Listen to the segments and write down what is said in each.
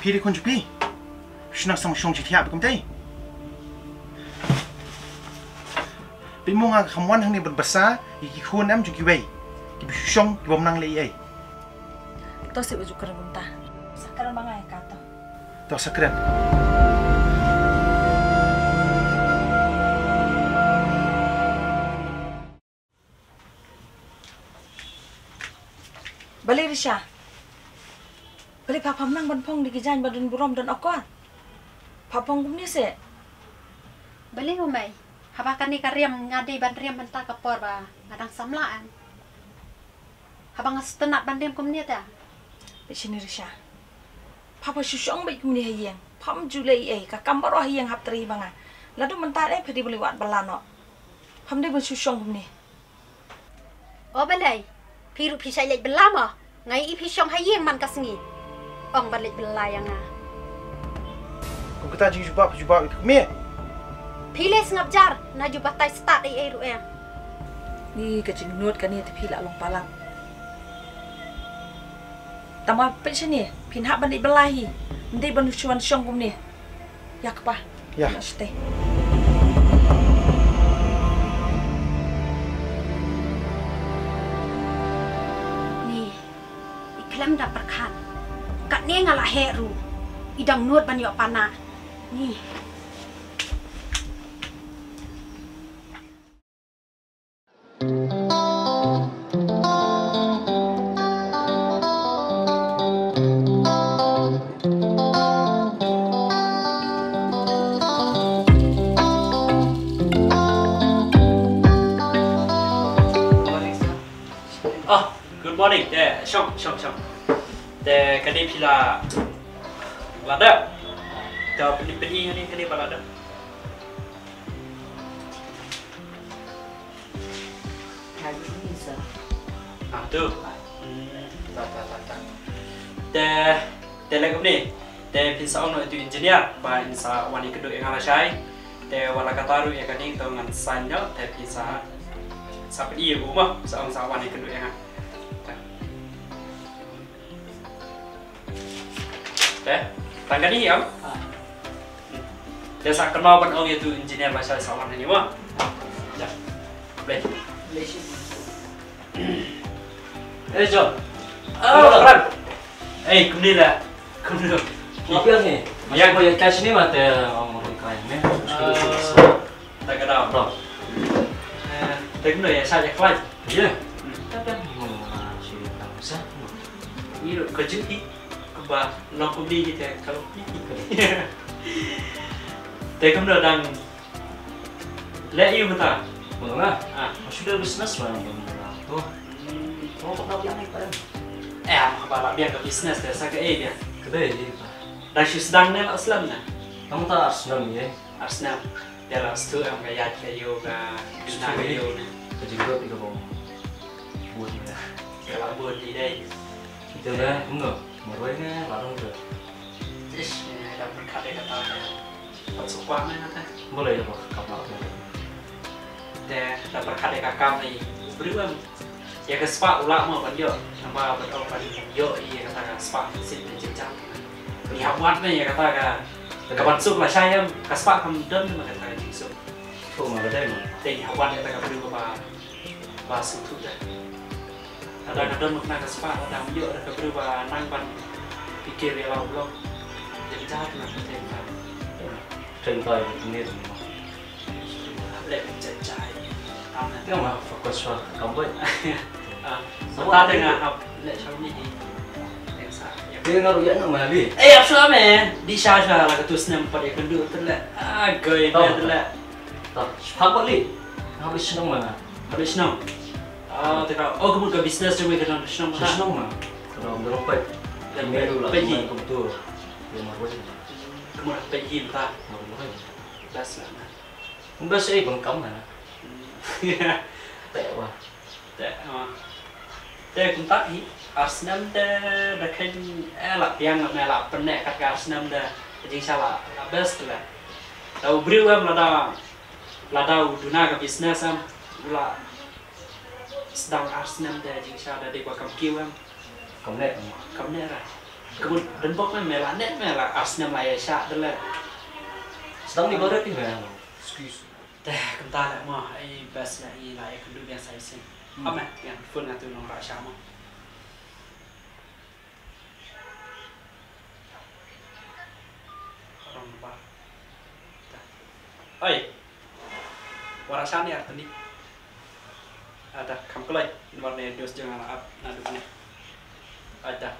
พี่ได้คนจุพี่ฉันนักสมชงจิตยาไปกันได้เป็นมงคำวันทั้งนี้บนภาษาอีกคนน้ำจุกี่ใบกี่บิชงกี่บอมนังเลย Tahu sih ujuk keren bunta. Sekarang bangai kata. Tahu sekarang. Balik Risha. Balik papa menang banpong di kejalan badan buram dan okor. Papong kumni se. Balik umai. Habakan ni kariam ngadi ban riam bentar kapor ba. Ngadang samlaan. Habang setenat ban riam kumni ta. Sini Risha. Papa susong baik kumni hayang. Pam julai kakam baru hayang hap teri banga. Lalu mentar pedi beli wat balano. Pam dia bersusong kumni. Oh balai. Piru pisai lek belama. Ngai ipi syong hayang man kasengi. Ong balik belai yang ah. Kau kata jubah itu kumni. Pilih sengap jar. Na jubah tai start ai ru Ni kecil nuat kan ni tapi lak long palang. Tama pension ni, pinhak bandit belahi. Nanti bantu cuan syong kum ni. Ya kepah. Ya. Stay. Ni, iklam dah perkan. Kat ni ngalah heru. Idang nuat banyak panah. Ni. Good morning. Syong. Kadi pila lada. Dah peni ni kadi lada. Hari ni sah. Tu. Tak lagi ni. Pinsa ono itu engineer. Ba insa wani kedua yang ala syai. Wala kataru yang kadi tu ngan sanyo. Pinsa sampai dia rumah. Sa wani kedua yang tangga ni ya? Dia sak kenal ban orang itu engineer bahasa sawan ni mah. Ya. Boleh. John. Keren. Kumni lah. Kumni. Apa ni? Macam kau yang cash ni mata orang kain ni. Tak kenal. Bro. Tak kenal ya saya kain. Ya. Tapi mau si tahu sah. Ini kerja ni. Ba long kumni gitu kalau ni. Tekem dah dang. Let you betul. Betul lah. Sudah bisnes lah yang tu. Mau kau yang ni pada? Apa biar ke bisnes dah saya dia. Kedai je. Dah sedang ni Islam nah. Kamu tak Arsenal ni? Arsenal. Dia lah stu yang gaya yoga, guna yoga. Kerja juga tiga bom. Buat ni. Kalau buat di day. Itu dah, enggak. Morwaynya larang tu. Ish, dah berkat dia kata dia. Masuk kuat ni kata. Boleh apa kapal tu. Dia dah berkat dia kakam ni. Beriwan. Ya ke spa ulah mau banyak. Nama betul banyak. Yo, iya kata ke spa sin dan jejak. Ni hawan ni ya kata ke. Kapan sup lah saya ke spa kamu dan cuma kata ke sup. Tu mana ada mana? Tapi hawan kata ke beriwan sup tu dah. Kadang-kadang nak ke spa, kadang yuk ada berubah nangpan pikir dia lalu jadi jahat nak bertengkar. Tengkar ini. Boleh mencecah. Tapi mah fokus pada kamu. Kita dengan hab lek macam ni. Dia ngaruh ya nama ni. Apa sih di syah lah ketus nampak dia kendur terlek. Gay terlek. Tak, apa li? Habis senang mana? Habis senang. Kamu ke bisnes juga dengan senang mana? Senang mana? Kalau beropat, ini dulu lah. Pergi. Kamu tu, dia mahu je. Kamu pergi entah. Mahu. Bas lah. Bas bengkam mana? Tak apa. Tak pun tak ni. Arsenal dah kan elak yang elak penek kat Arsenal dah. Jadi salah. Best lah. Tahu beriu lada duna ke bisnes lah. Sedang Arsenal dah jadi salah dah buat kamkiu Kamu nak? Kamu nak lah. kebun dan bok melah net melah asnya Malaysia dulu. Sedang di barat ni kan. Excuse. Kentar mah biasa lah kedua biasa sih. Apa yang phone ngatu nong Malaysia mah. Orang apa? Oi. Warasan ya tadi. Ada kamu kelai warna dos jangan up nadu ni. Ada.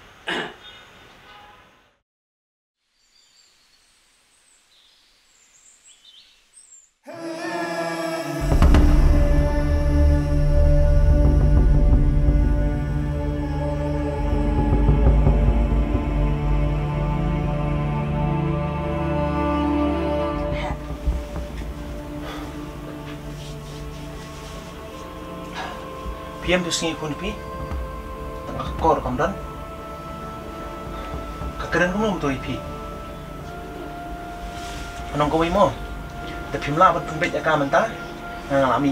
PM tu sengi pun pi, tengah kor kamdan, kekeren kamu betul pi. Menong kau imo, tapi mula pun bet jaga mentah, ngalami.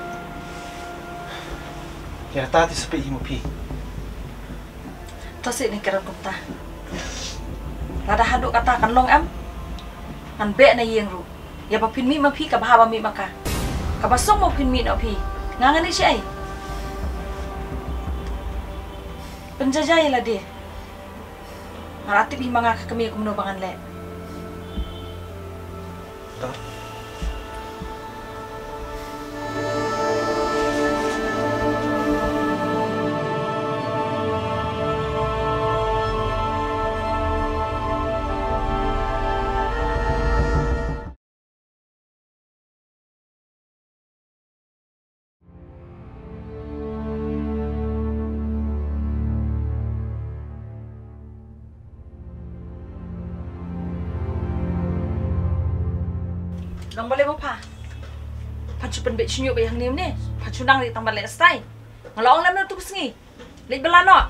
Ya tadi sepi imo pi. Tosik ni keren kumta. Lada haduk kata kan long am, kan be na yeng ru. Ya papin mi ma pi kabah mi maka, kabasong mo pin mi no pi. Ngangan ni siya. Penjajah lah dia. Maratip himanga kami aku menubangan le. Tak. Nang boleh apa? Pacu penbet cunjuk bayang ni ni. Pacu nang di tambah lek stay. Ngalong lam tu kesengi. Lek belano.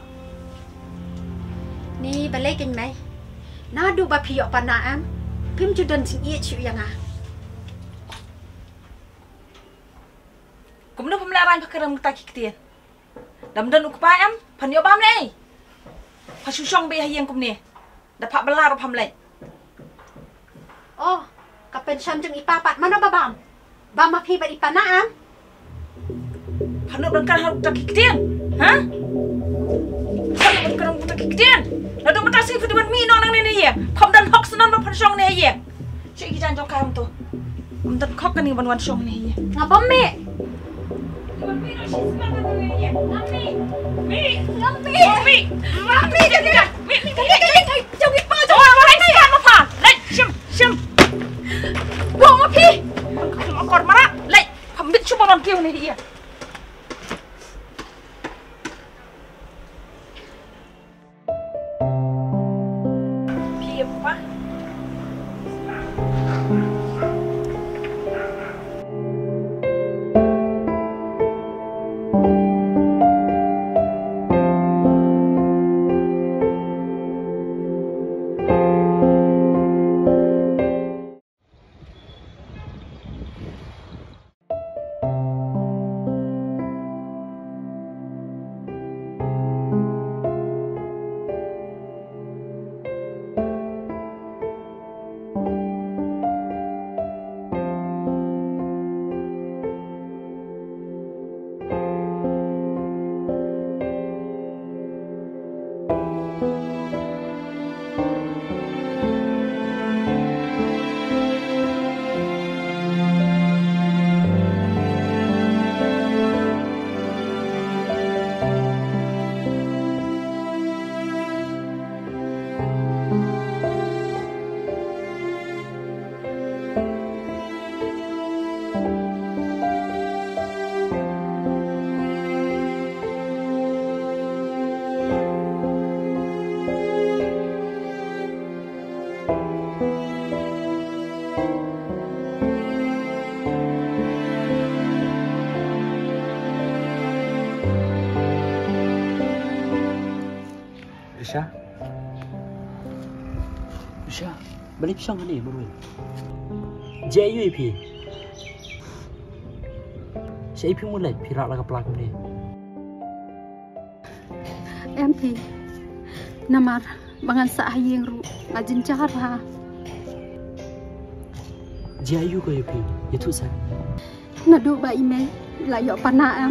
Ni balai kan mai. Nadu ba piyok panaam. Pim judan sing ie chu yang ah. Kumno pemelaran pakaram taki ketian. Dam dan ukupay am panyo bam ni. Pacu syong bayang yang kum ni. Dapat belar pam lek. Oh, kapan syam jeng ipapat mana babam? Bam ma pi ba ipanaam. Panu dan harus taki ketian. Ha? Panu dan taki ketian. Lalu matasi fuduan mi nong nang ni ya. Pam dan hok senan ba pan syong ni ya. Cik kijan jok kam tu. Untat kok kan ni ban syong ni ya. Ngapam me? Usha, balik siyang hani baru. JUP. JUP mulai pirak lah kepala ni. MP. Namar bangan sa hayeng ru ngajin jar ha. Jayu ko yupi, itu sa. Nadu ba email la yo panaam.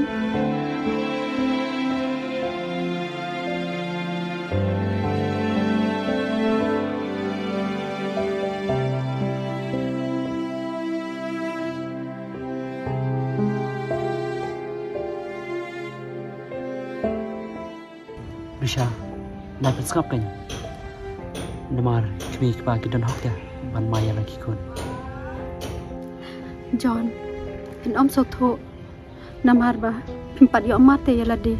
Risha, dapat skap kan? Namar, cumi kepaki dan hok ya, ban maya lagi kun. John, in om so tho namar ba pimpat yo mate ya lade.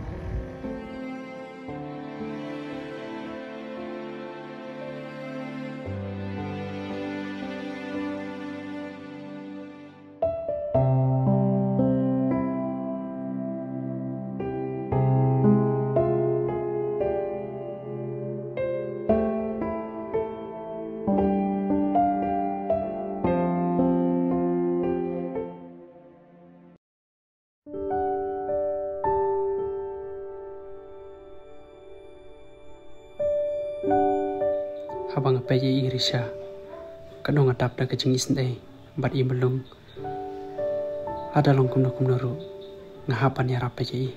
Habang apa ye Risha, kadang ngatap dah kecengis ndai, bat i belum. Ada long kumno ru, ngahapan ya apa ye.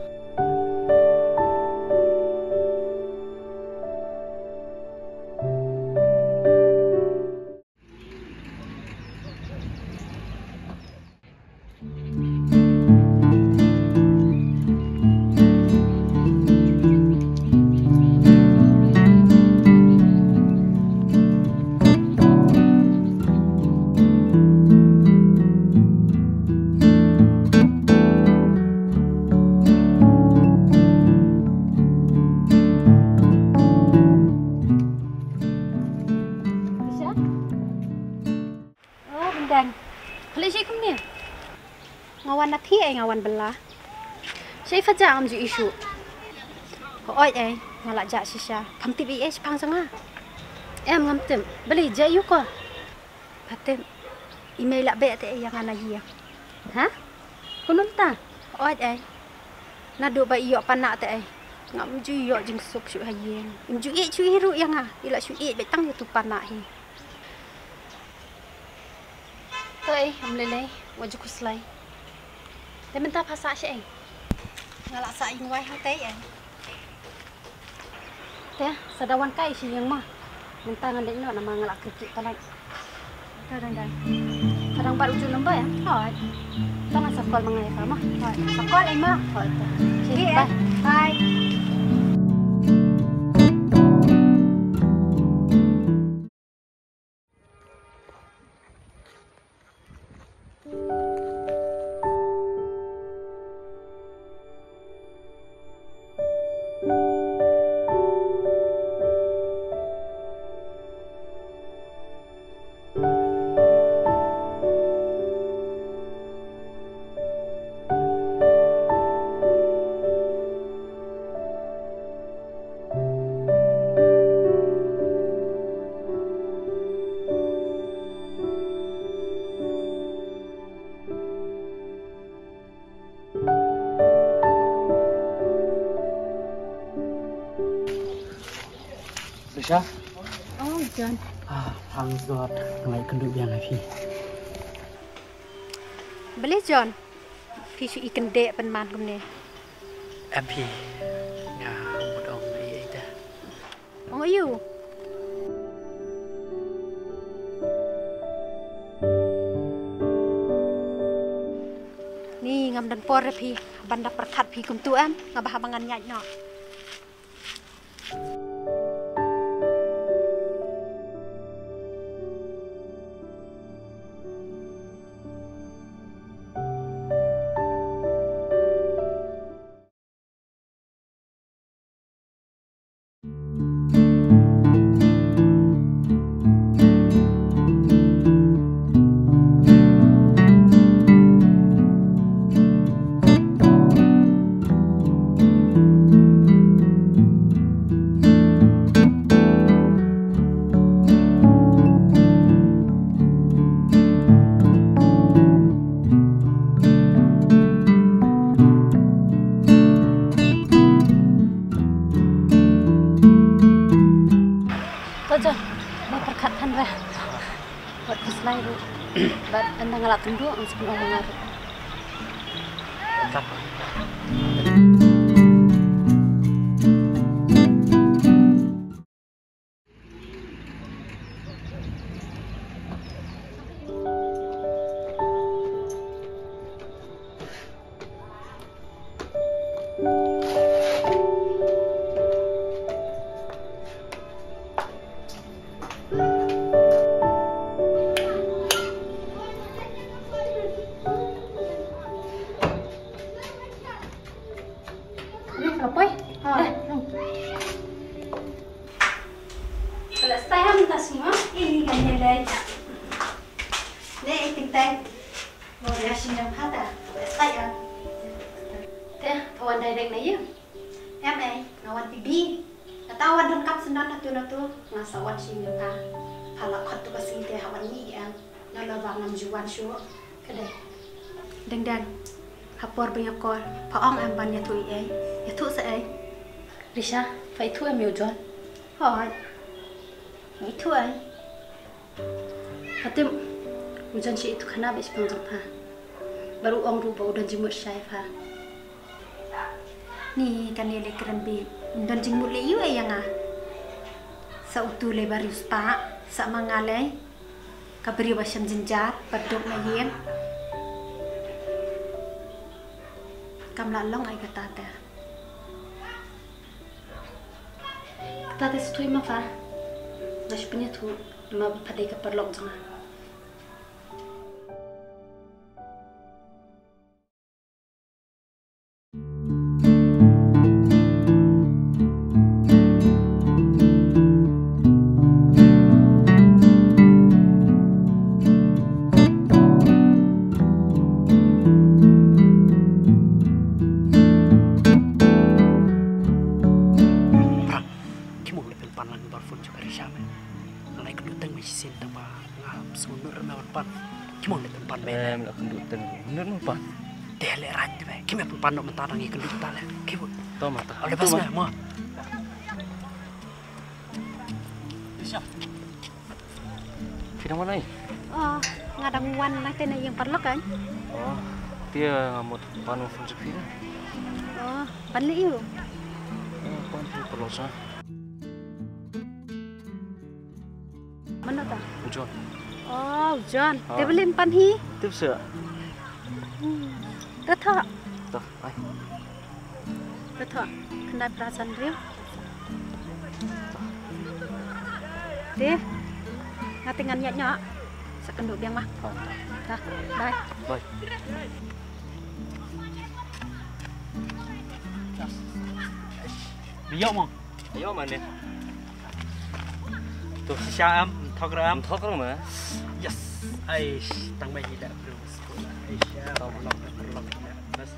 Ngawan nathi ngawan belah. Saya fajar am ju isu. Oi ngalak jak sisa. Kam tibi pang sanga. Em ngam tem. Beli jayu ko. Patem. Email lak be te yang ana ya. Ha? Kunun ta. Oi nadu ba iyo panak te ngam ju yo jing sok su hayeng. Im ju chu hiru yang ila su be tang tu panak hi. Toi am lele waju kuslai. Dia minta pasak syek. Ngalak sak ing wai hang tei Teh, sadawan kai si yang mah. Minta ngan dek no nama ngalak kecik talai. Dan. Kadang bat ujung lembar ya. Hoi. Tangan sakol mangai ka mah. Hoi. Sakol ai mah. Hoi. Sige, bye. Bye. Risha? Oh, John. Hang zot, ngai kenduk yang api. Beli John. Fisu ikan dek penman kumne. Api. Ya, bodong ai ida. Oh, you. Ni ngam dan por pi, banda perkat pi kum tuan, ngabah bangan nyat no. Tuh John, mau perkat Tandra. Buat keselai bu. Buat anda ngelak kendua sebelum orang ngaruh. Dan hapor banyak kol, paong em ban ya tu se Risha, phải thu em nhiều John. Hỏi, nghĩ thu ai? Hatim, ujan si itu kena bes pangkat ha. Baru orang rupa udan jemut saya ha. Ni kan dia lekran bi, udan jemut le iu yang ah. Sa utu le baru spa, sa mangale, kaberi basam jenjar, padok na yen. Kam lalong ay katata. Katata sa tuwi mafa. Nash pinya tu, lima paday ka parlok janga. Pandok mentarang ikan dulu tala, kebun. Tahu mata. Ada pas mana, mau? Siap. Firman mana ni? Oh, ngadang wan nanti na yang parlok kan? Oh, dia ngamut panu funjuk fira. Oh, panli iu. Oh, panu parlok sah. Mana ta? John. Oh, John. Dia beli panhi. Tip sah. Datang. Tuh, ay. Betul, kena perasaan dia. Deh, ngatingan nyok, sekenduk biang mah. Dah, bye. Bye. Biyo mo. Ayo mana? Tuh siya thok ram. Thok ram mana? Yes. Ay, tang bay hida bro. Ay, siya. Perlok. Bas.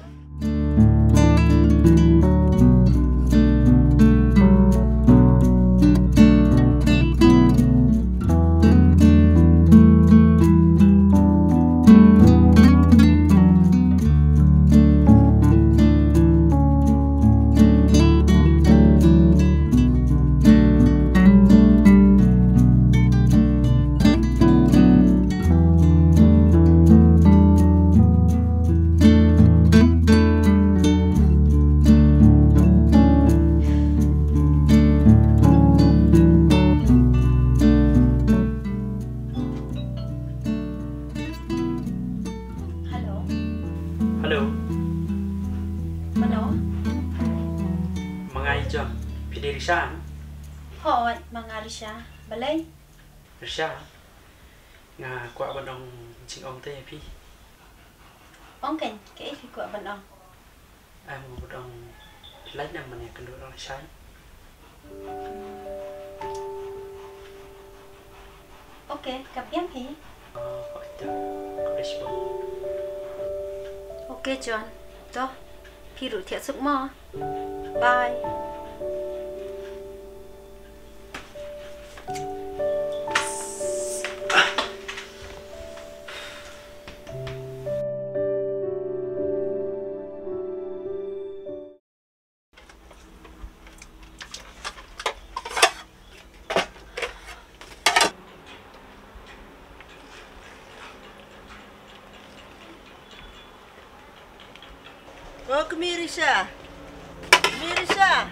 Hỏi, mga Risha, balay? Risha, nga kuat bandong cing om teh pi. Ông cảnh, cái gì của bạn ông? Em một bandong lấy nằm mình cần được orang sai. Ok, cặp em thì. Gọi cho Dashboard. Ok John, cho, phi rủ thiệt sức mò. Bye. Oh, Mirisa. Mirisa.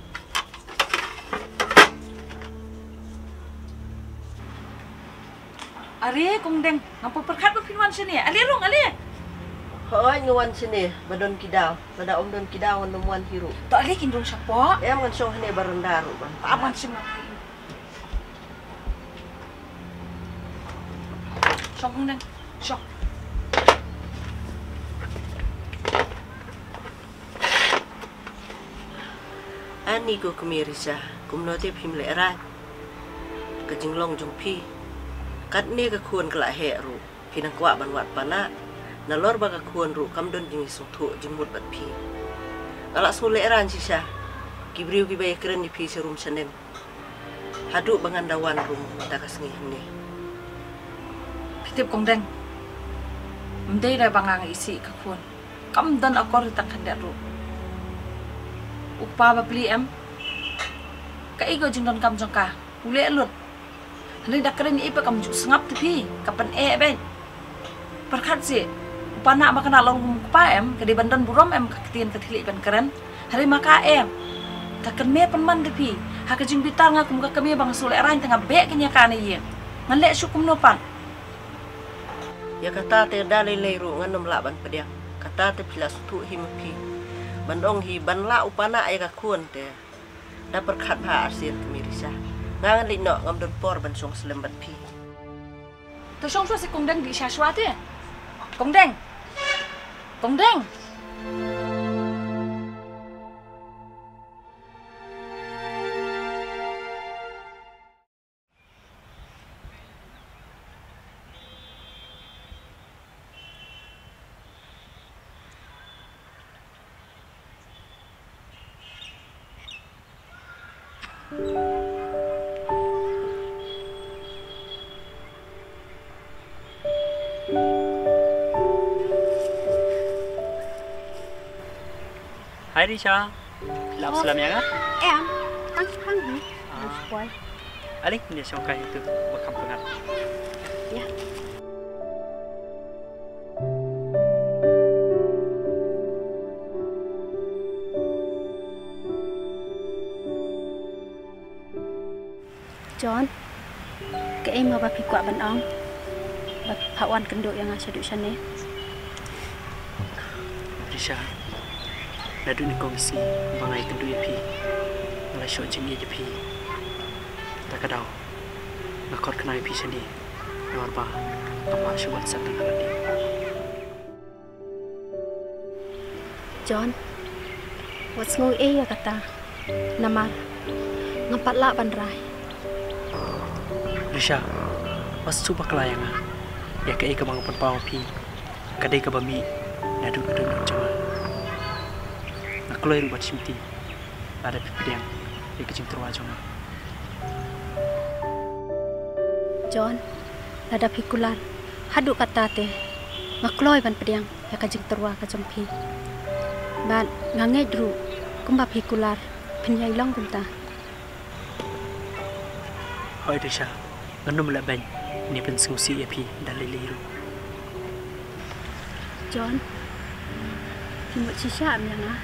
Ari kung deng ngapa perkat pinwan sini. Ali rong ali. Hoy ngawan sini, badon kidaw. Pada om don kidaw nemuan hiru. To ali kindong siapa? Em ngan song hene barendaru ban. Aman sih mah. Sok deng. Sok. Ani ko Mirisa, kumnote phim le ra. Kajing long jong phi. Kat ne ka khuon kala he ru. Pinang kwa ban wat pana. Nalor baga khuon ru kam don jing sung thu jing mut bat phi. Ala sule ran sisa. Kibriu ki bay keren ni phi serum senem. Hadu bangan dawan rum takas ngi hne. Pitip kong deng. Mdei rai bangang isi kakun. Kam dan akor tak kandak ru. Upa ba beli em. Ka igo jing don kam jong ka. Ule lut. Hali dak keren ipa kam juk sengap tepi. Kapan ben. Perkat si. Upa nak makan along kupa em. Kadi bandan burom em kaktian ketili ban keren. Hari maka em. Takkan me penman tepi. Haka jing bitar ngakum ka kami bang sule rain tengah bek kenyakan iya. Ngalek syukum nopan. Ya kata te dalai leiru nganom la ban pediak. Kata te pilas tu himpi. Bandong hi ban la upana ay kakun te. Da perkat ha arsir Mirisa. Ngangan lino ngam don por ban song selembat pi. To song si kong deng di syaswa te. Kong deng. Kong deng. Hai Risha. Salam ya kan? Em, hang ni. Spoil. Alik dia songkai itu bakam pengat. Ya. John, ke em mau bapi kuat ban ong. Bap hawan kenduk yang asyik duk sana. Risha. Nadu ni komisi bangai kendu ya pi. Mulai syok jemi ya pi. Tak kadau. Ngakor kenai pi sini. Luar bah. Apa syubat satu nanti. John, what's ngoi ya kata. Nama ngapat la ban rai. Risha. Was cuba kelayanga. Ya ke ika bangun pau pi. Kadai ke bami. Nadu kedun jema. Keluar buat simti ada pipidang di kecing terwajong. John, ada pikular. Haduk kata te. Makloi ban pediang ya kajing terwa kajong pi. Ban ngangai dru kumba pikular penyai long kunta. Hoi Risha, nganum la ban ni pen susi ya pi daliliru. John, timut sisa am yang ah.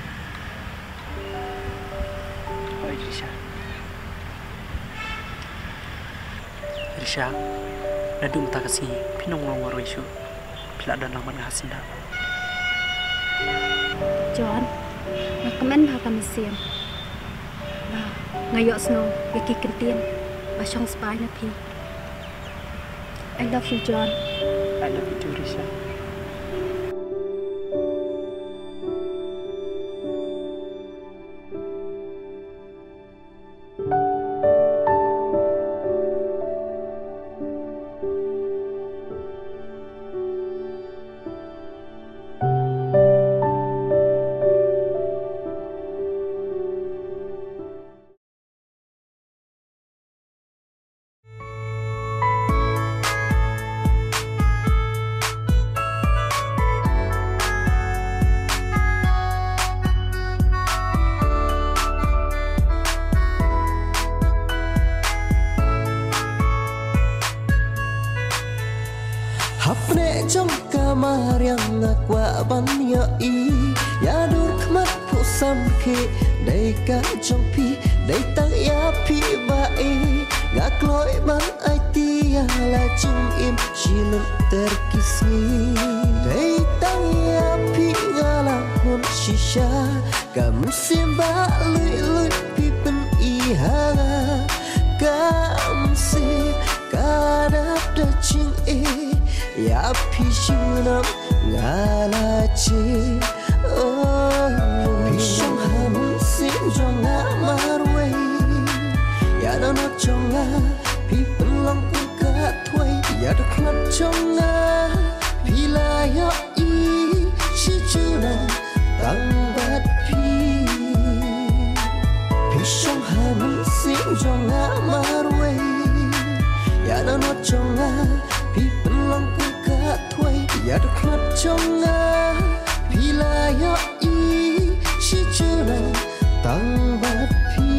Risha, nadu mata kasi pinong ngorong isu, pila dan laman hasinda. John, ngakemen bah kami siam. Bah, ngayok snow, yaki kentien, basong spy na pi. I love you, John. I love you too, Risha. Hapne trong kamar yang ngakwa ban yo i ya dur khmat pusam khi dei ka trong pi dei tang ya pi ba e ngak loi ban ai tia la chung im silun terkismi dei tang ya pi ngala hun shisha kam simba lui lui pi pen i hanga kam si kadap da ching e ya pishunam ngalachi pishung hamun sin jonga marwe ya dana jonga people long ka thwai ya da khnat jonga pilaya i shichuna tangbat pi pishung hamun sin jonga marwe ya dana jonga people long ya da khnat jonga pilaya i shichuna tangbat pi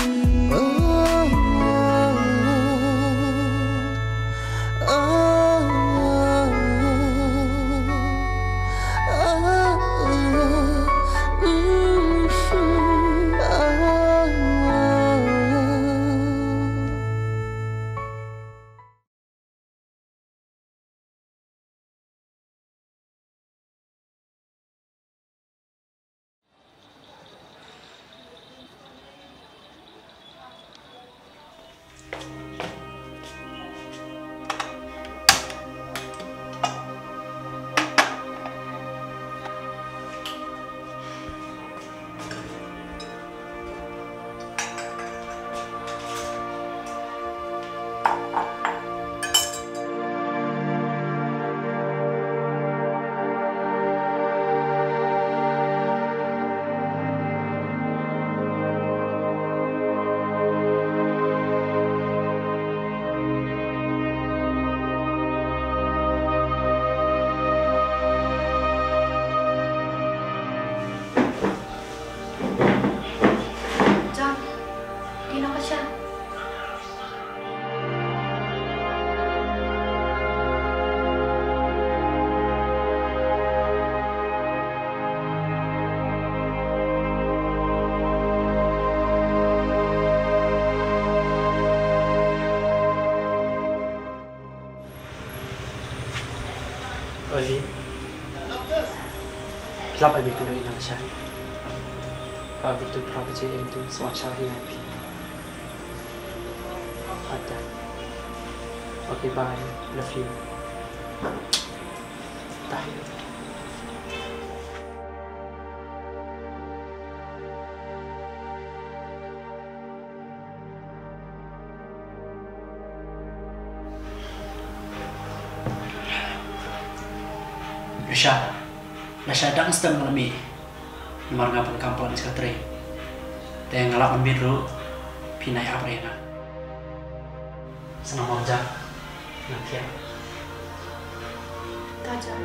Oli, kelapa itu dari Indonesia. Pak itu properti itu semua cari nanti. Ada. Okay, bye. Love you. Bye. Nasha dang sedang mengalami marga pengkampuan di sekatre. Dan ngalaman biru pinai aprena. Senang manja nanti ya. Tajam.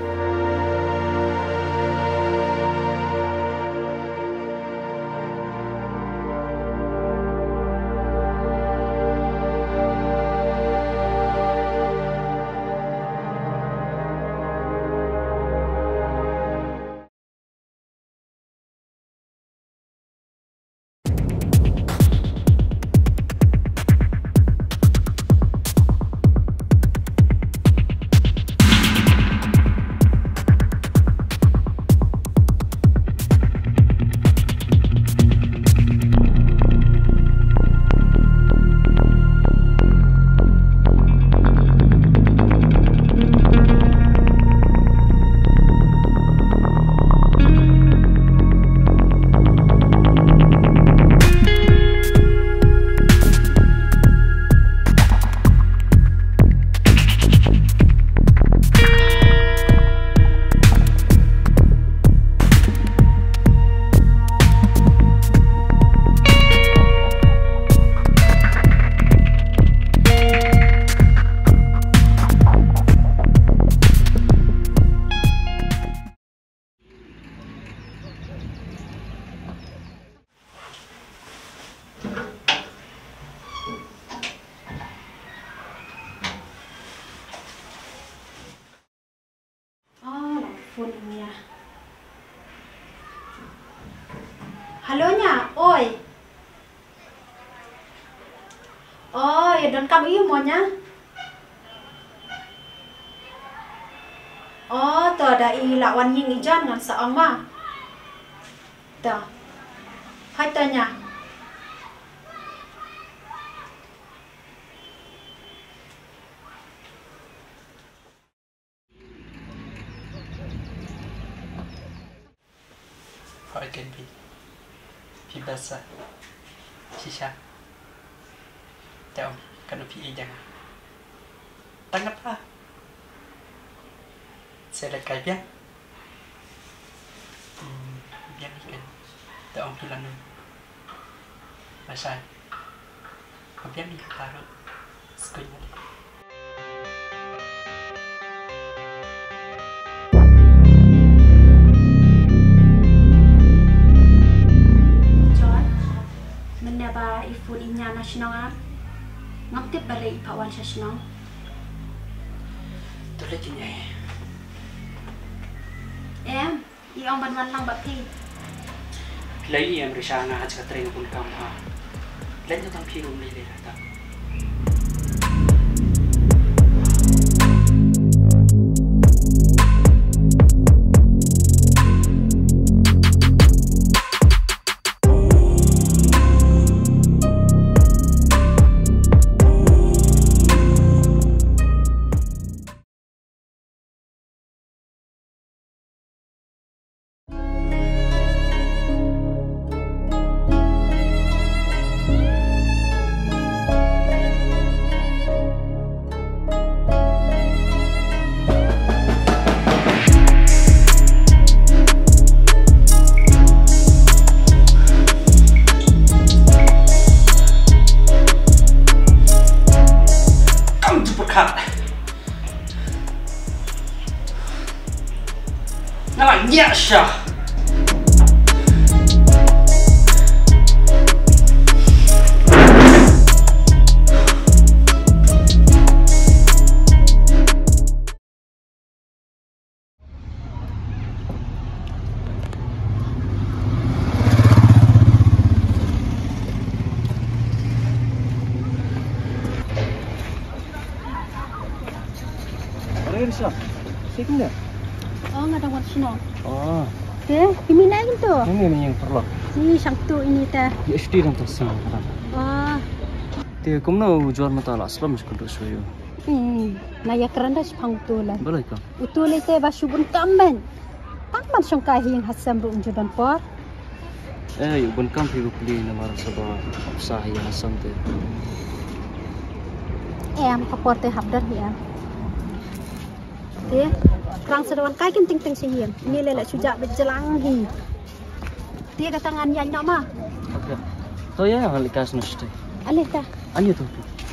telefon ini ya. Halonya, oi. Oh, ya dan kamu iya maunya? Oh, tuh ada lawan ying ijan ngan seong mah. Tuh. Hai tanya. Hỏi kênh Phi Basa Shisha Chào Kano Phi Iyang Tanggap lah Saya lihat kaya biang Biang ikan Tak orang bilang nun Masai Biang ni taruh Sekunya ni Menaba ifun inya nasional ngaptip balik pawan nasional. Tôi lấy chuyện này Em, iong ban lang bapti. lấy em rồi sang na cho tren pun kam ha lấy cho thằng phi luôn đi ta Yes! Risha, siapa ni? Oh, nggak ada warna. Oh, Teh, ini naik tu. ini yang perlu. Ni sangtu ini teh. Di SD dan tersi. Oh, Dia kamu nak jual mata lah, selam sekolah suyu. naya keranda sepang tu lah. Boleh kah? Utul itu basubun kamben. Taman sangkai yang hasam berunjudan por. Yuk bukan perlu beli nama sabah sah yang asam tu. Em kapor teh habdar ya. Teh, kerang sedawan kai kan ting sihir. Ini lelak sujak berjelang hi. Teh katangan yang nama. Okey. So ya, hal ikas nasti. Alih tah. Ayo tu.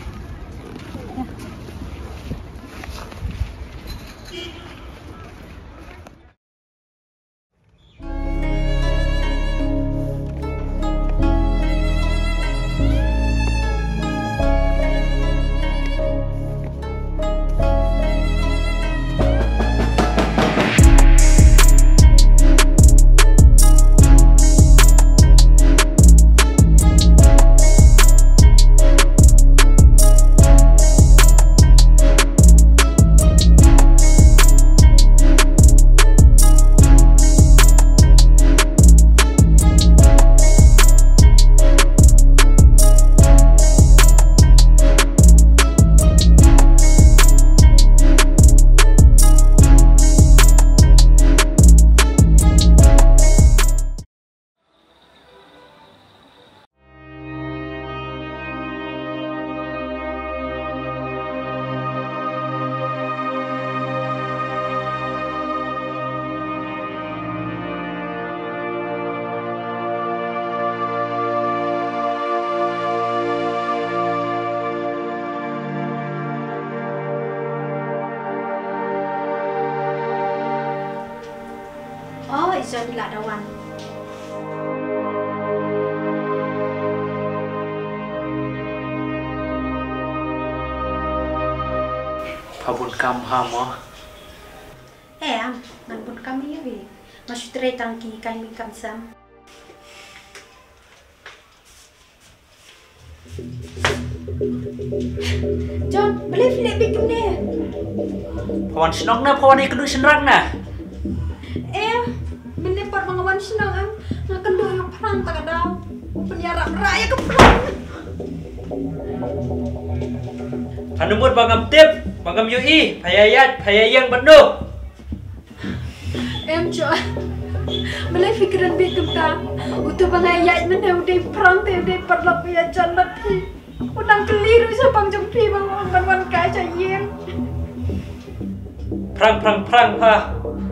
Jadi lah dawan. Pabun kam hamo Ngan pun kami ya, masih terai tangki kain mikam sam. John, beli fillet bikin deh. Pawan senang na, pawan ikan dulu senang na. Beli par mengawan senang nak kendor yang perang tak ada. Penjara raya ke perang. Hanumut bangam tip, bangam UI, payayang benuh. John, beli fikiran bikin tak. Untuk bangayat mana udah perang teh udah perlap ya jalan ti. Unang keliru sa pangjumpi bang wan kai cha yen. Perang pa.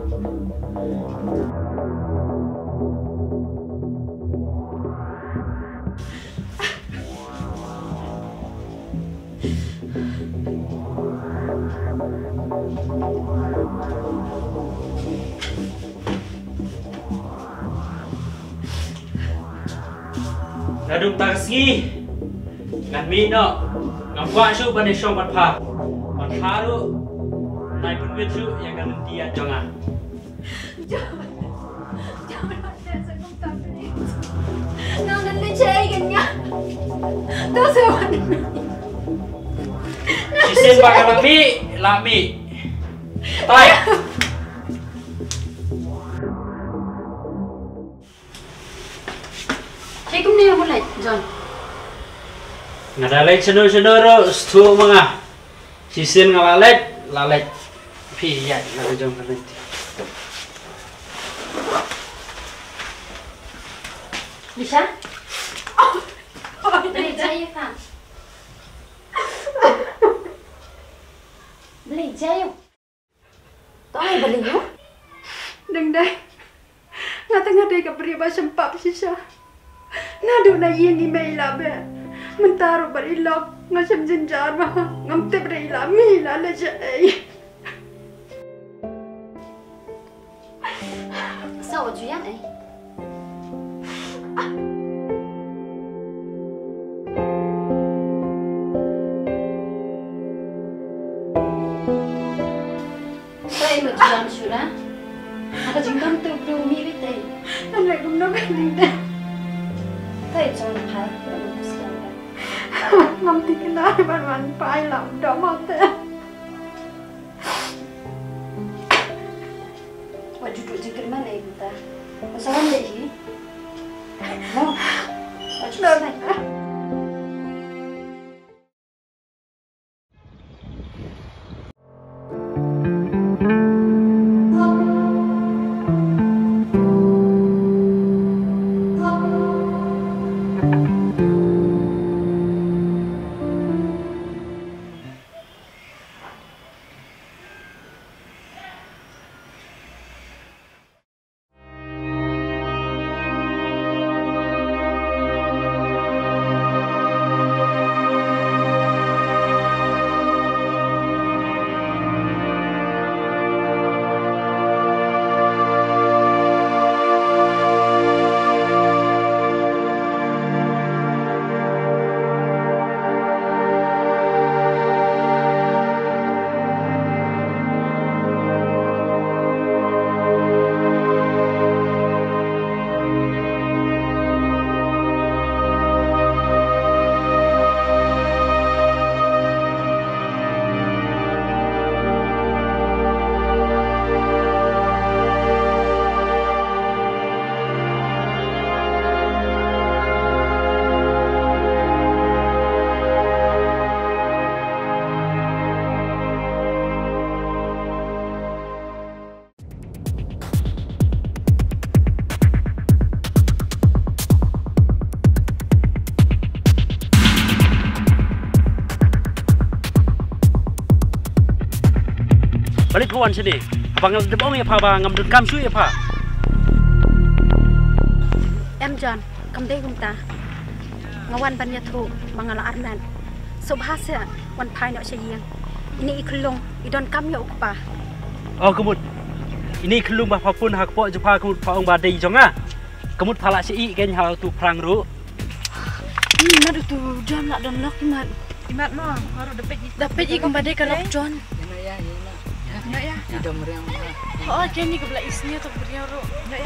Nadung taksi ngan mi no ngam kwa su ban shong ban pha ru nai pun wit su yang kan dia jangan Jangan ada saya tak beli. Nangan le cai kan ya. Tak sewan. sisen bakal lami tai Saya ni yang mulai, John. ngadalek senur ro stu manga sisen ngalalek pi ya na jong kan nanti Bisa? Beli jaya kan? Beli jaya. Tahu beli yuk? Dengdai. Ngata-ngata ka beriba sempat sisa. Nado na yin ni may labe. Mentaro barilog ngasam jenjar ba. Ngamte barila mi la jai. Sao ở chuyện ấy? Saya mau jualan sudah. Aku jengkam tu belum mirip tadi. Anak aku nak dengdai. Saya jualan pay belum sekian. Ngamti kena ban pai lam dah mate. Wajib duduk jengkir mana ibu ta? Masalah deh ni. Mau? Wajib selesai. balik kawan sini abang debong ya pa bang ngamdun kam su ya pa John, kam deh kumta. Ngawan ban ya thu mangala arnan. Subhasa wan pai nak sayang. Ini iklung idon kam ya ukpa. oh kemud ini kelum bah pun hak po jepa kemud pa ong badai jonga kemud phala si ken hal tu perang ru Nado tu John nak don lock mat. Imat mo, harus dapat Dapat ikum badai ka lock John. Ya. Tidak meriang. Oh, kini ke belah isnya atau beriang ro. Ya.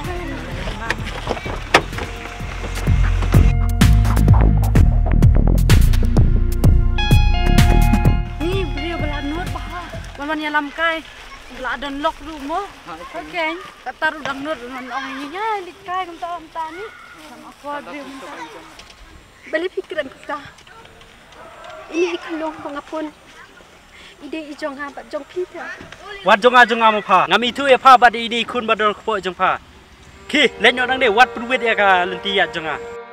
Ni beriang belah nur paha. Wan yalam kai. Belah dan lock rumah. Oke. Kata rudang nur dengan orang ini ya likai kemta ni. Sama aku beriang. Balik pikiran kita. Ini ikan long pengapun. Ide ijong ha bat jong pita. Wat jonga ma pha ngami thu e pha bat idi khun badol kho jong pha ki len yo nang de wat pruwet ya ka lenti ya jonga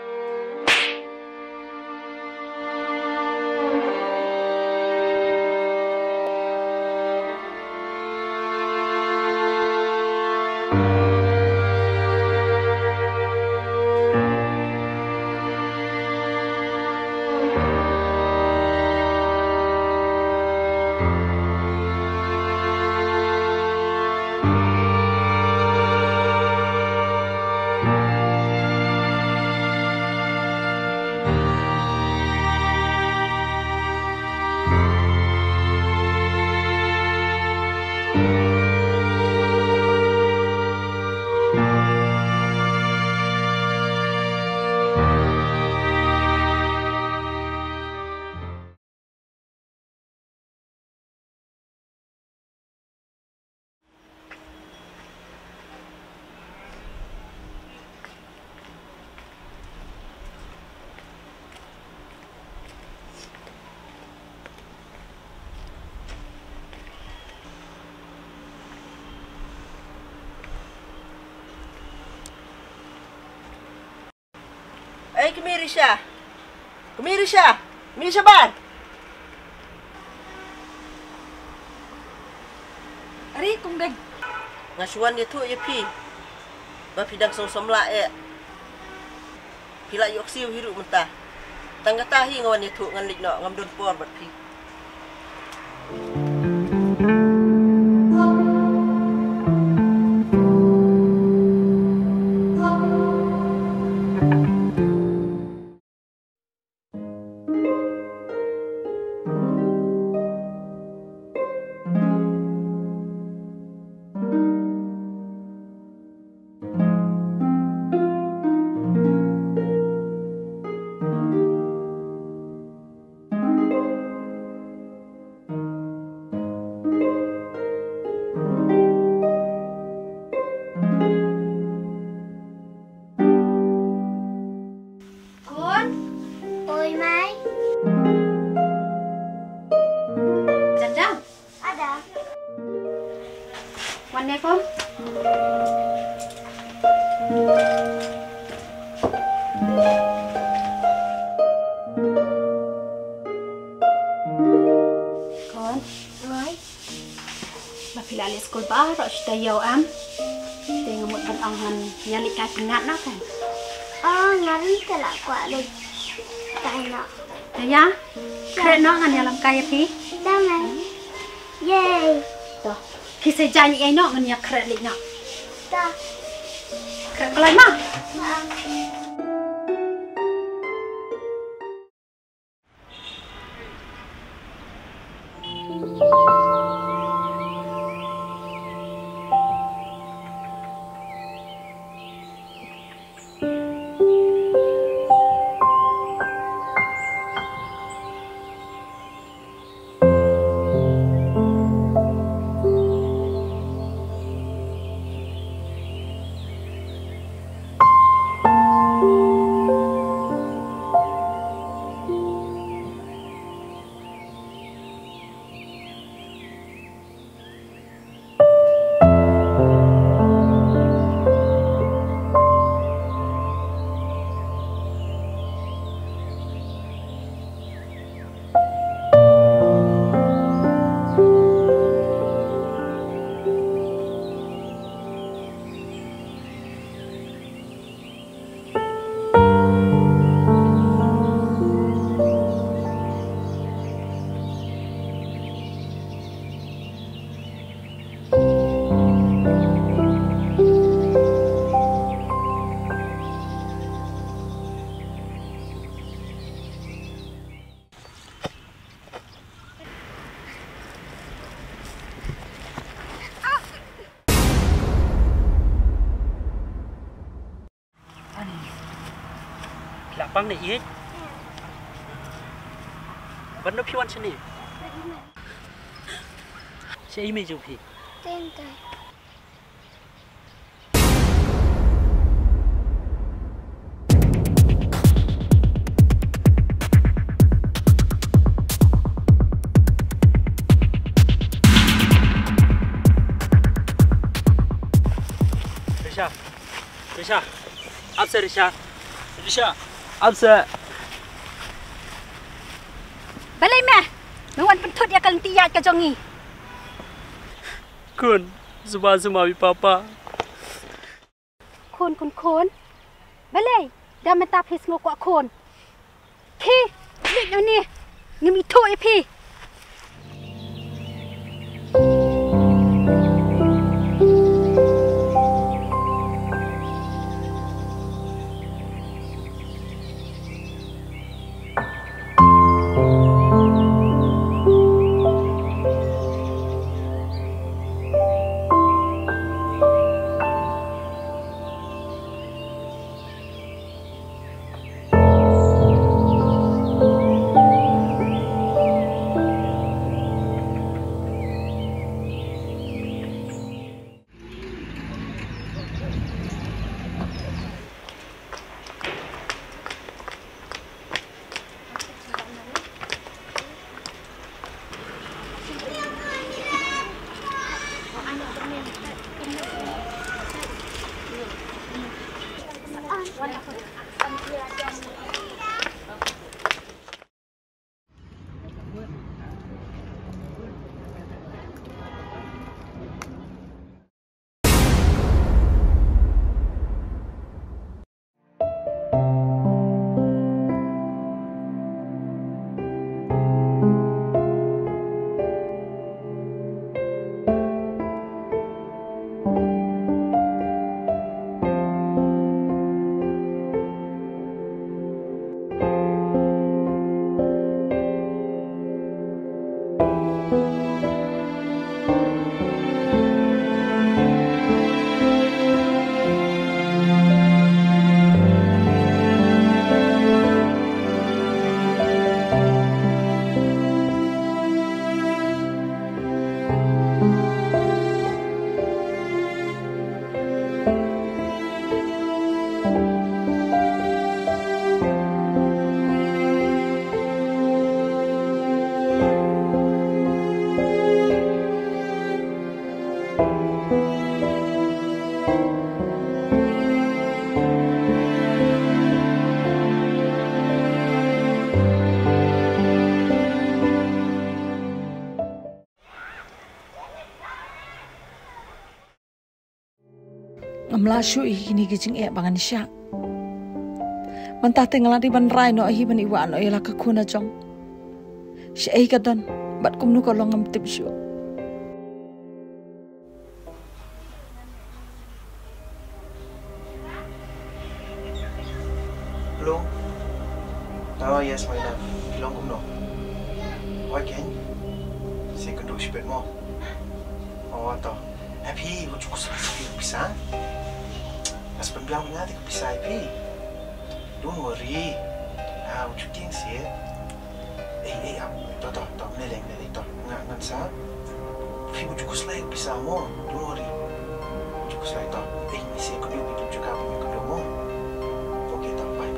Kemirisha, Misha ban. Ari kung deg. Ngasuan dia tu ya pi. Ba pidang somla Pila yok siu hiru mentah. Tangga tahi ngawan dia tu ngan likno ngam don por bat pi. Tayo tengok mut angan nyali kai pengat nak kan. Nyari telak kuat lagi. Tak nak. Ya. Keren nak ngan yalam kai pi. Damai. Yay. Toh. Kisah janji ai nak ngan ya keren lik nak. Dah. Keren kelai mah. Bang này hết. Vẫn nó phiêu ăn trên này. Sẽ ý mình dùng thì. Tên tay. Risha, up sir Risha. Risha, up sir. Balai meh. Nuan pentut ya kalian tiat ke jongi. Kun, zuma bi papa. Kon. Balai, dah menta pis ngok kon. Pi, lik ni. Ngemi tu pi. Amla shu ini gijing bangan syak. Mentah tinggal di ban rai no ahi ban iwa no ila kakuna jong. Syai kadon bat kumnu kolong ngam tip shu. Long. Tahu yes my love. Long kumno. Why can? Saya kedua sipet mo. Oh atau. Happy, kau cukup bisa. Mas pembiang mengerti kau bisa happy. Don't worry. Ah, kau cuti yang sih. Toh, neleng toh. Ngan sa. Happy kau cukup selai bisa mo. Don't worry. Kau cukup selai toh. Ni sih kau diubi juga kau mo. Okay toh, bye.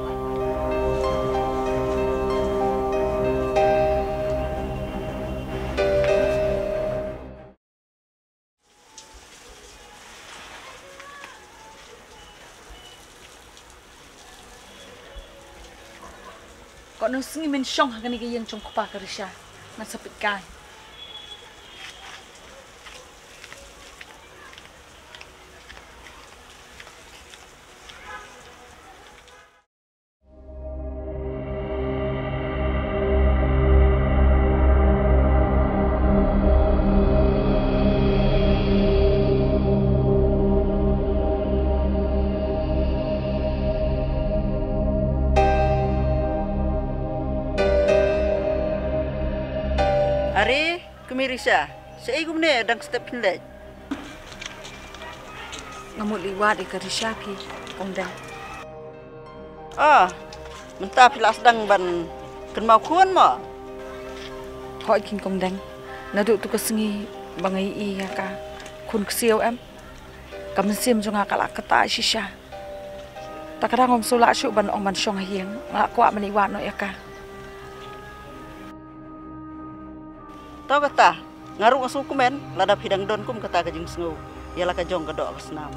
Kau nung sengi mensyong hakan ni yang cong kupa kerisha nak sepit kai. Ari, kumirisha. Saya gumne dang step pindah. Ngamut liwat ikarisha pi kongdang. Ah, Mentah pila sedang ban ken mau kuan mo. Hỏi kinh công đánh là độ tu kesengi bangai I ya ka kun kesiau em kam sim jonga kala kata shisha takarang om sola shu ban ong man shong hieng nga kwa mani wa no ya ka Tau kata ngaru ngasu kumen lada hidang don kum kata kajing sengu yala ka jong ka do senam.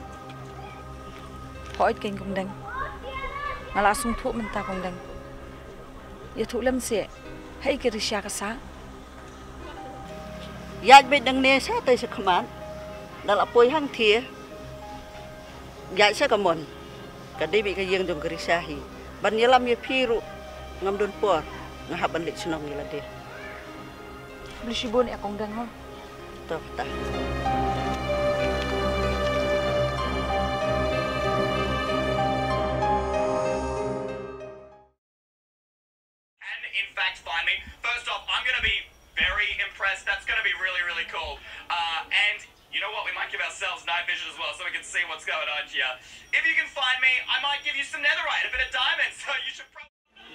Hỏi kinh công đánh ngala sung thu men ta công đánh ya thu lem se hay ke risha ka sa Yaj be dang ne sa tai sa khaman dal apoi hang thia yaj sa kamon ka de bi ka yeng jong ka risahi ban yalam ye phiru ngam don por ngahab ban lik sunong yala de beli shibon ya công đánh ho Tau kata In fact, find me. First off, I'm going to be very impressed. That's going to be really, really cool. And you know what? We might give ourselves night vision as well so we can see what's going on here. If you can find me, I might give you some netherite, a bit of diamond. So you should probably...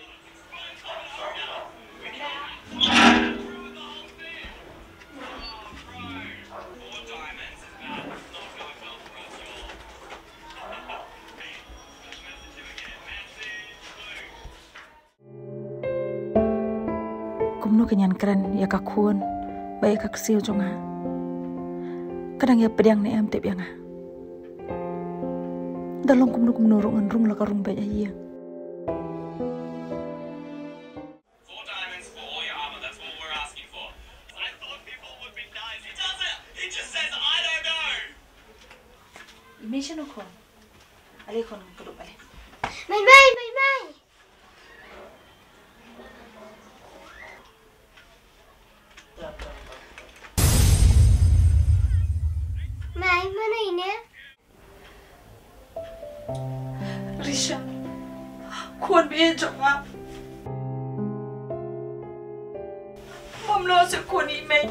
kumno kenyan keren ya ka khun bai ka kesiu jonga kadang ya pedang ne em tep yang dalong kumno rung la ka rung bai ya 4 diamonds for all your armor. That's what we're asking for. I thought people would be nice. He doesn't. He just says, I don't know. Imagine ko ali kon kudu bale Mai. Mai, mana ini? Risha khun bi jonga mom lo se khun I mai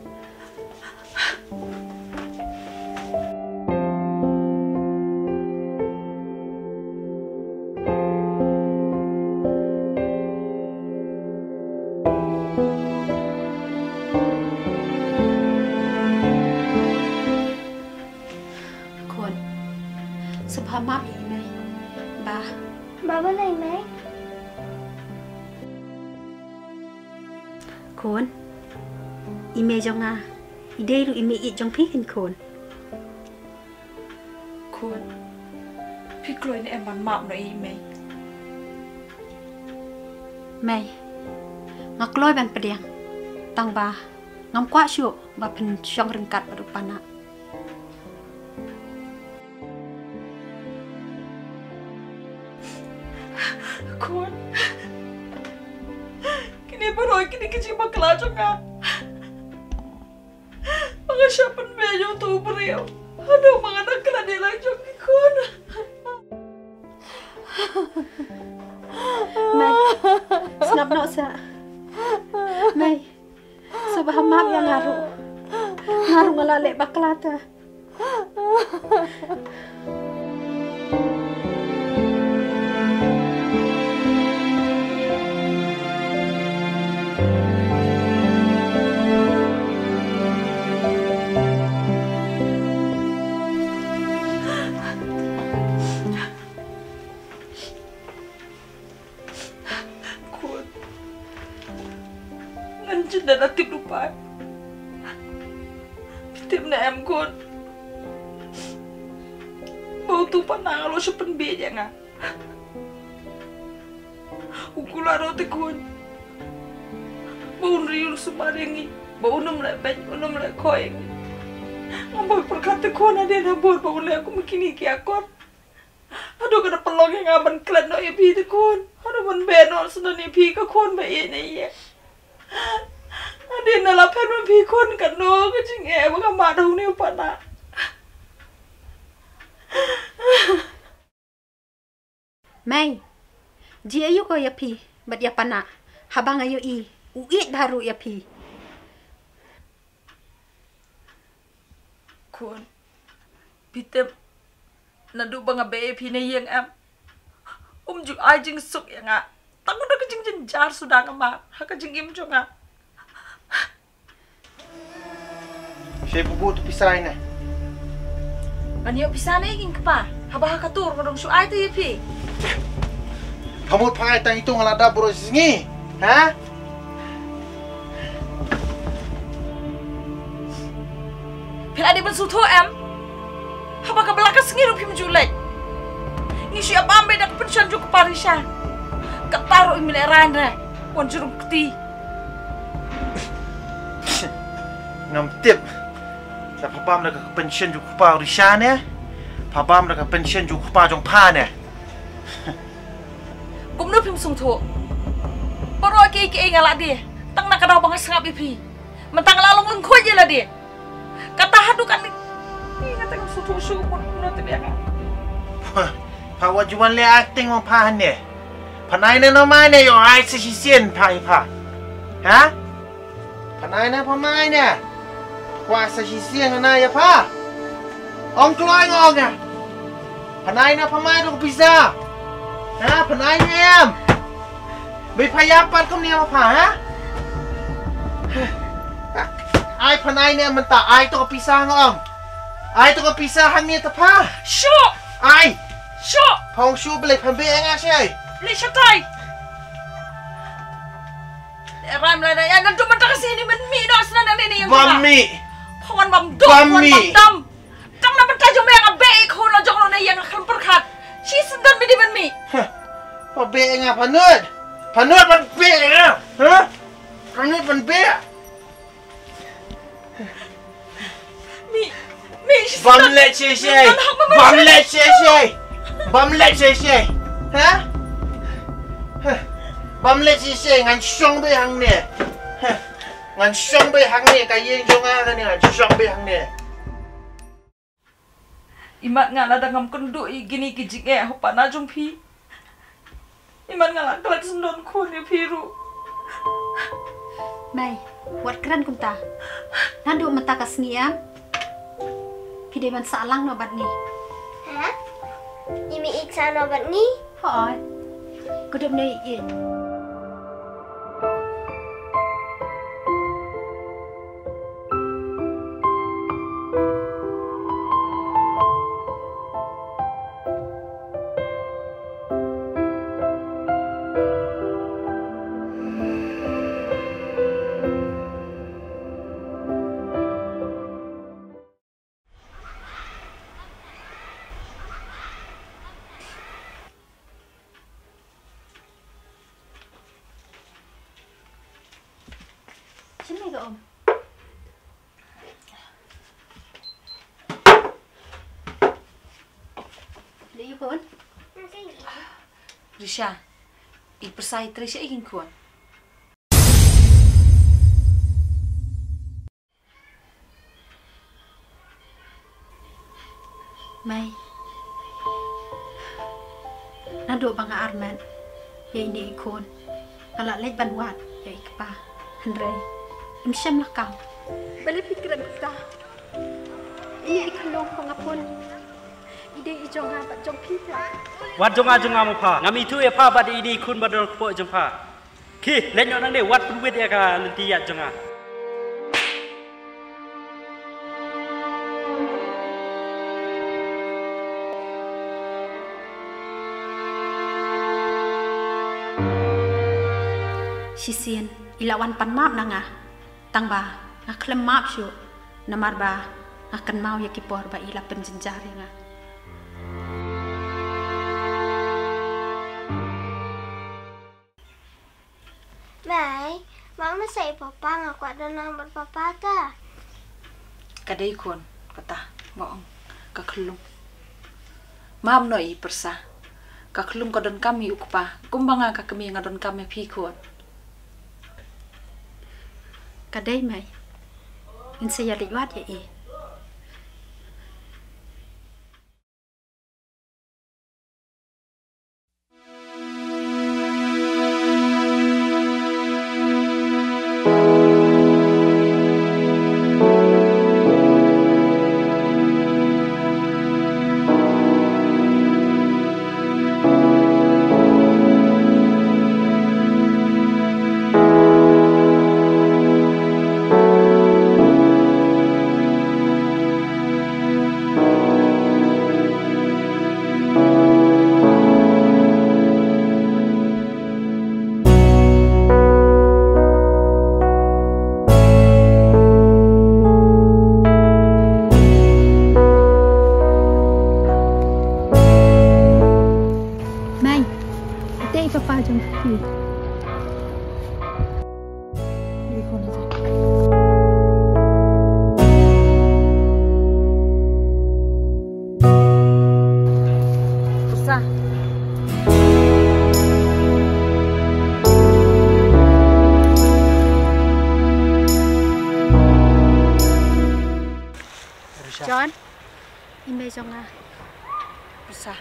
Sebab maaf ya Mai. Ba. Baba này Mai. Khôn. Ime jong a. Ide lu ime I jong phi hin khôn. khun phi kloi ne em ban map no I mai Mai. Ngak loi ban pediang. Tang ba. Ngam kwa syu ba pen syong rengkat padu pana. khun kini baroi kini kecil bakla jonga mga siyapan medyo to beriau aduh mga nakala nila jong ni khun Mai. Snap no sa. Mai. Sebab maaf yang ngaru. Ngaru ngalale bakla ta. Nanti dah tip lupa. Tip na em khun. Bau tu panang lo sepen beja nga. Ukula roti khun. Bau riul sumarengi. Bau num le ben, num le koi. Ngomong perkata khun ada dah bor bau le aku mungkin iki akor. Aduh kena pelong yang aban klan no ipi tu khun. Aduh ban benol sudah ipi ke khun ba ye ne ye. Adi nala pen man pi khun kan no ke jing e ba ma dau ni pa na. Mai. Ji ayu ko ya pi, bat ya pana. Habang ayu I. Uit baru ya pi. Khun. Pitem nadu banga be pi ne yeng am. ju ai jing suk ya nga. Tang udah kejing jenjar sudah ngama. Ha kejing im jo nga. Saya bubu tu pisah ini. Anyo pisah na iging kapa. Haba ha katur ngodong su ai tu yepi. Kamu pangai tang itu ngalada boros singi. Ha? Pila di bensu to em. Haba ka belaka singi rupi menjulek. Ngisi apa ambe dak pensiun juk Parisha. Kataru imile randa. Wan jurung keti. Ngamtip. Sa papam dak pensiun juk Parisha ne. Papam dak pensiun juk pa jong pa ne. Kum nu pim sung to. Paro ke ngala dia. Tang nak kadau bang sangap ipi. Mentang lalong lengkoi je lah dia. Kata hadu kan ni. Kata su pun nu tebe kan. Pa wajuan le acting mo pa ne. Panai na no mai ne yo ai si sien pa pa. Ha? Panai na pa mai ne. Wa sa sien na ya pa. Ong kloi ngong à. Panai na pa mai do pizza. Ha, panai na em. Bị payapan kom ni pa ha? Ai panai ne man ta ai to pizza ngong. Ai to pizza hang ni ta pa. Sho! Ai! Sho! Phong shu beli pambe nga siya. Li shatai. Ram la ya nan duman ta kasi ni man mi no asna na ni yang. Bami. Phon bam do phon bam dam. Tang na man ta jo me nga be ko no jong no na yang kham perkhat. Shi sundan mi di man mi. Pambe nga panut. Panut man be nga. Ha? Panut man be. Bam let she. Bam let she. Bam let she. Ha? Bam let she ngan song be hang ne. Ngan song be hang ne ka yeng jo nga ka ne ngan song be hang ne. Imat nga la dangam kendu gini kijik hopa na jong pi. Imat nga la kelak sendon ku ni piru. Mai, wat keren kum ta. Nandu mata kasngiam. Pide man salang no bat ni. Ha? Imi iksa no bat ni? Hoi. Kudum ni i. Sini ke om? Liu pun? Risha, i persai Trisha ingin kuan. Mai. Nandu bang Arman. Ya ini ikon. Kalau lek banwat ya ikpa. Henry. Imsyam lah kau. Balik pikiran kita. Ini ikalong pangapon. Ide ijong ha bat jong pita. Wat jong mo pa. Ngami tu ya pa bat ini kun badal po jong pa. Ki lenyo nang de wat pruwit ya ka lenti ya jong Sisian ilawan panmap nanga. Tangba ngaklem map syu. Namar ba akan mau ya kipor ba ila penjenjar nga. Mai, mama say papa ngaku ada nomor papa ta. Kadai kon kata maong kaklung. Mam noi persa. Kaklung kadon kami ukpa. Kumbanga ka kami ngadon kami pikon. Kadai mai. In saya liwat ya i. John, ime jonga. Bisa.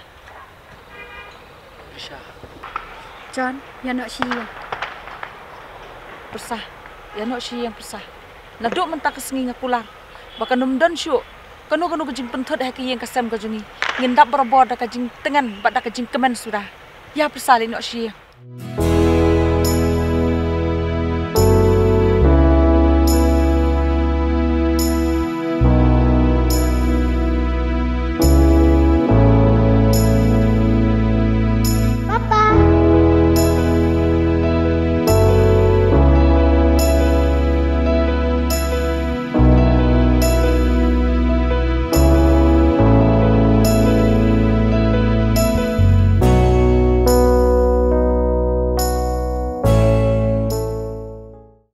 Bisa. John, ya nak siang. Persah. Ya nak siang persah. Naduk mentak kesengi ngakular. Bahkan numdan syuk. Kanu kejing pentot haki yang kasem kajungi. Ngendap berabot dah kajing tengan, bak dah kajing kemen sudah. Ya persah li nak siang.